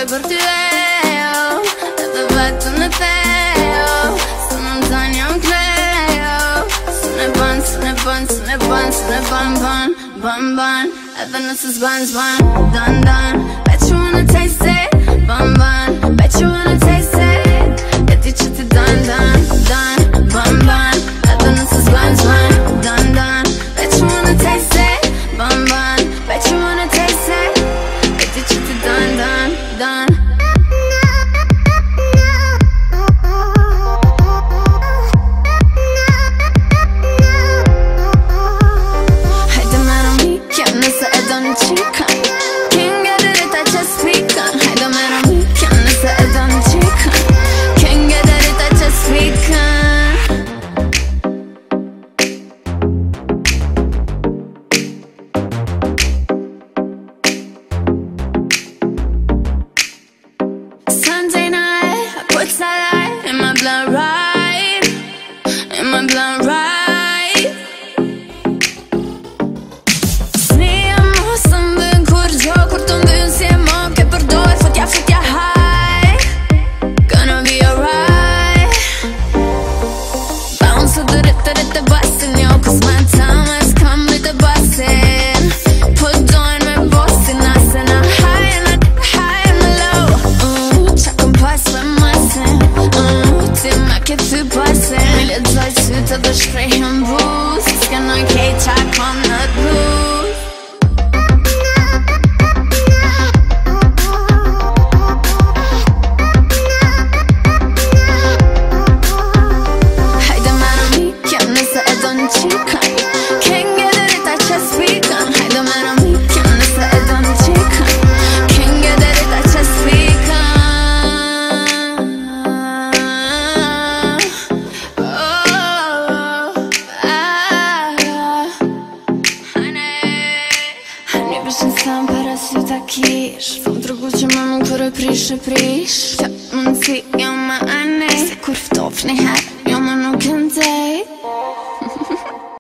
anche per te e fatto un teo. Sono un sogno un cleo. Sono ban, sono ban, sono ban, sono ban, ban, ban, ban. E vanno su sban, sban, dan, dan. Bet you wanna taste it, ban, ban. Bet you wanna taste it. E dici ti dan, dan, dan, ban, ban. E vanno su sban, sban, dan, dan. Bet you wanna taste it, ban, ban. Bet you wanna taste it. E dici ti dan, dan, dan. Sunday night, I put sunlight in my blood right, in my blood right. Snijem som byn kur gjo, kur të mbyn si e më ke përdoj, futja high. Gonna be alright. Bounce të rritë basin, jo, cause my time has come with the basin. Put down me bossin, nasin, high and low. Ke ty pasin Me lexoj sytë dhe shprejhën bus S'ke në kej qa kom në blues Hajde mero mi, kem nëse e do në qikën Ken gëtë rita që spikën Hajde mero mi, kem nëse e do në qikën Ken gëtë rita që spikën Sam para sy ta kish Fëm tregu që më nuk kërë prish Fjallë mundësi jo më anej Se kur ftof një her